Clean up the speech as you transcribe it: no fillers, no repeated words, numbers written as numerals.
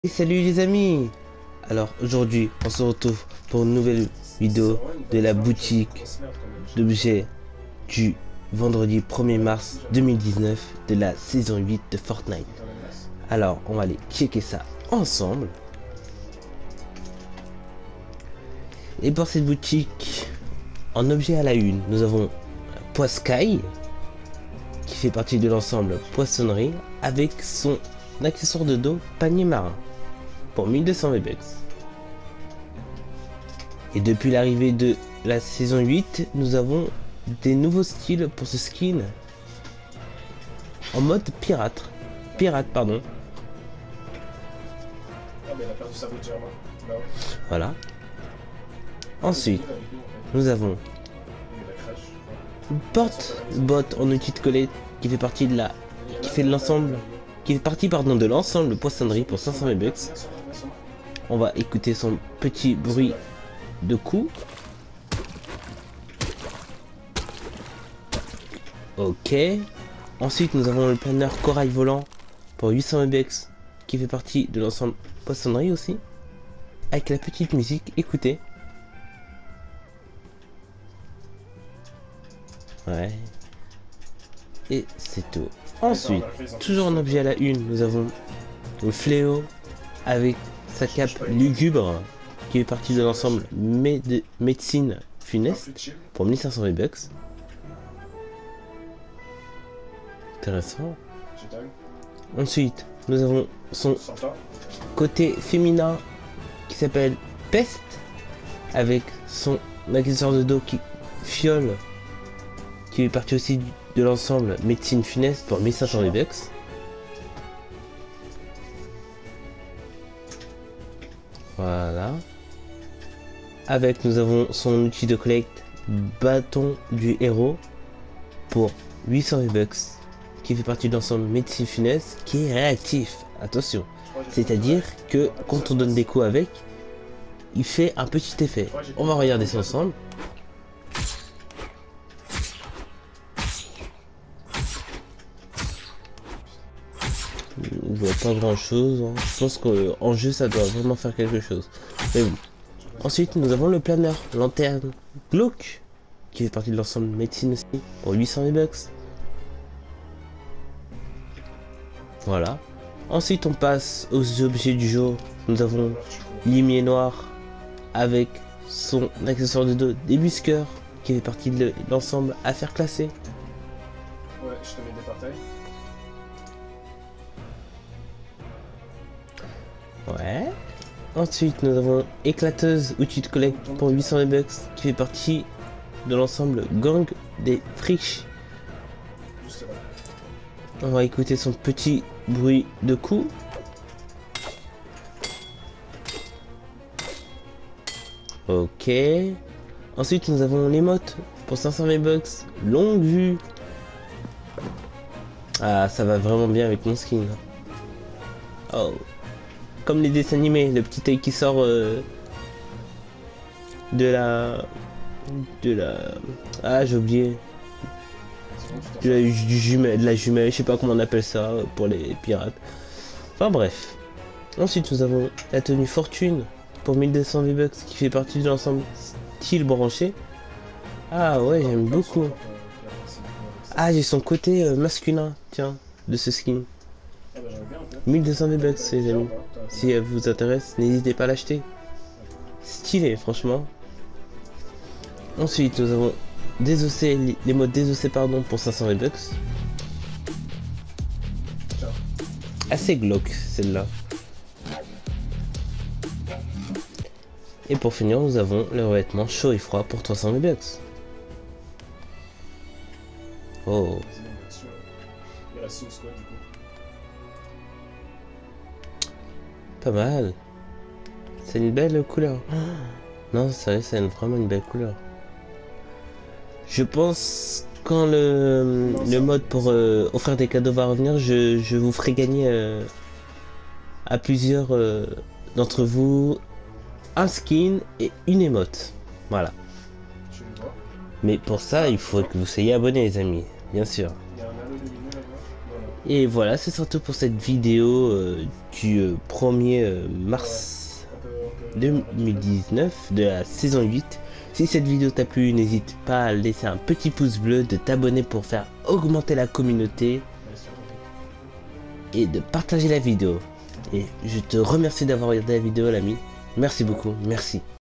Et salut les amis. Alors aujourd'hui on se retrouve pour une nouvelle vidéo de la boutique d'objets du vendredi 1er mars 2019 de la saison 8 de Fortnite. Alors on va aller checker ça ensemble. Et pour cette boutique, en objet à la une, nous avons Poiscaille qui fait partie de l'ensemble poissonnerie avec son accessoire de dos panier marin pour 1200 V-Bucks. Et depuis l'arrivée de la saison 8, nous avons des nouveaux styles pour ce skin en mode pirate. Pardon. Ah mais elle a perdu sa voiture, là. Voilà. Ensuite, nous avons une porte-bot en outil de collecte qui fait partie de la... qui fait l'ensemble... qui fait partie pardon de l'ensemble poissonnerie pour 500 V-Bucks. On va écouter son petit bruit de coup. Ok. Ensuite, nous avons le planeur corail volant pour 800 V-Bucks qui fait partie de l'ensemble poissonnerie aussi. Avec la petite musique, écoutez. Ouais. Et c'est tout. Ensuite, toujours en objet à la une, nous avons le fléau avec sa cape lugubre qui est partie de l'ensemble médecine funeste pour 1500 V-Bucks. Intéressant. Ensuite, nous avons son côté féminin qui s'appelle Peste avec son accessoire de dos qui fiole qui est parti aussi de l'ensemble médecine funeste pour 1500 V-Bucks. Voilà. Avec nous avons son outil de collecte bâton du héros pour 800 V-Bucks qui fait partie de l'ensemble médecine funeste qui est réactif. Attention. C'est-à-dire que quand on donne des coups avec, il fait un petit effet. On va regarder ça ensemble. Je vois pas grand chose, hein. Je pense qu'en jeu ça doit vraiment faire quelque chose. Mais bon. Ensuite nous avons le planeur lanterne glauque qui fait partie de l'ensemble médecine aussi pour 800 V-Bucks. Voilà. Ensuite on passe aux objets du jour. Nous avons limier noir avec son accessoire de dos débusqueur qui fait partie de l'ensemble affaires classées. Ouais, je te mets des partails. Ouais. Ensuite, nous avons éclateuse outil de collecte pour 800 V-Bucks qui fait partie de l'ensemble gang des friches. On va écouter son petit bruit de coup. Ok. Ensuite, nous avons l'émote pour 500 V-Bucks longue vue. Ah, ça va vraiment bien avec mon skin. Oh. Comme les dessins animés, le petit œil qui sort de la... Ah, j'ai oublié. De la jumelle, je sais pas comment on appelle ça pour les pirates. Enfin bref. Ensuite, nous avons la tenue fortune pour 1200 V-Bucks qui fait partie de l'ensemble style branché. Ah ouais, j'aime beaucoup. Ah, j'ai son côté masculin, tiens, de ce skin. 1200 V-Bucks les amis. Si elle vous intéresse, n'hésitez pas à l'acheter. Stylé franchement. Ensuite nous avons désossé les modes désossés pardon pour 500 V-Bucks. Assez glauque celle-là. Et pour finir nous avons le revêtement chaud et froid pour 300 V-Bucks. Oh. Pas mal. C'est une belle couleur. Non, c'est vrai, c'est vraiment une belle couleur. Je pense quand le mode pour offrir des cadeaux va revenir, je vous ferai gagner à plusieurs d'entre vous un skin et une émote. Voilà. Mais pour ça, il faut que vous soyez abonnés les amis, bien sûr. Et voilà, ce sera tout pour cette vidéo du 1er mars On peut 2019 de la saison 8. Si cette vidéo t'a plu, n'hésite pas à laisser un petit pouce bleu, de t'abonner pour faire augmenter la communauté bien sûr, on peut. et de partager la vidéo. Et je te remercie d'avoir regardé la vidéo, l'ami. Merci beaucoup, merci.